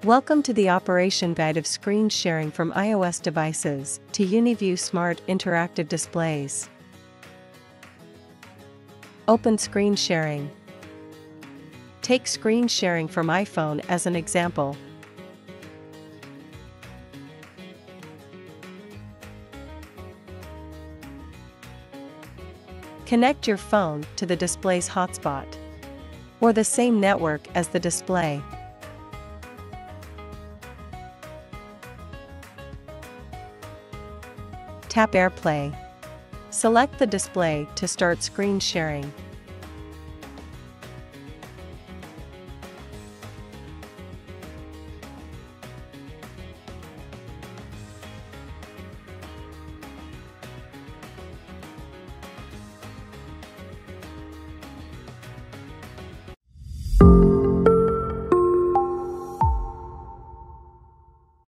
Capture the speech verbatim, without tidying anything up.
Welcome to the operation guide of screen sharing from iOS devices to UniView Smart Interactive Displays. Open screen sharing. Take screen sharing from iPhone as an example. Connect your phone to the display's hotspot, or the same network as the display. Tap AirPlay. Select the display to start screen sharing.